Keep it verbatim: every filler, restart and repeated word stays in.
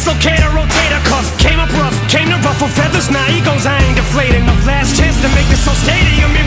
dislocator, rotator cuff. Came up rough, came to ruffle feathers. Now egos, I ain't deflating. No last chance to make this whole stadium.